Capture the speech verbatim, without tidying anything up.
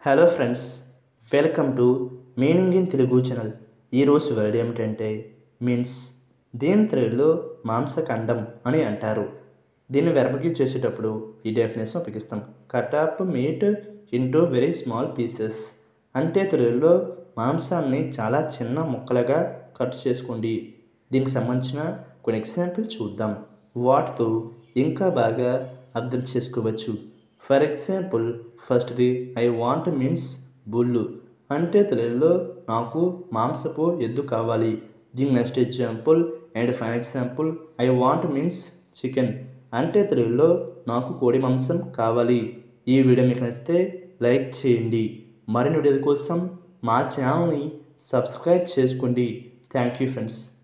Hello friends, welcome to meaning in Telugu channel. ఈరోజు word ఏమిటంటే mince. దీని తెలుగులో మాంసఖండం అని అంటారు. దీన్ని వెర్బకి చేసేటప్పుడు ఈ డెఫినేషన్ ఉపయోగిస్తాం. Cut up meat into very small pieces. అంటే తెలుగులో మాంసాన్ని చాలా చిన్న ముక్కలుగా కట్ చేసుకోండి. దీనికి సంబంధించిన కొన్ని ఎగ్జాంపుల్ చూద్దాం. వాటితో ఇంకా బాగా అర్థం చేసుకోవచ్చు. ఫర్ ఎగ్జాంపుల్, ఫస్ట్ది ఐ వాంట్ మిన్స్ బుల్లు. అంటే తెలుగులో నాకు మాంసపు ఎద్దు కావాలి. దీని next example and fine example I want mince chicken. అంటే తెలుగులో నాకు కోడి మాంసం కావాలి. ఈ వీడియో మీకు నచ్చితే లైక్ చేయండి. మరిన్ని వీడియోల కోసం మా ఛానల్ని సబ్స్క్రైబ్ చేసుకోండి. Thank you friends.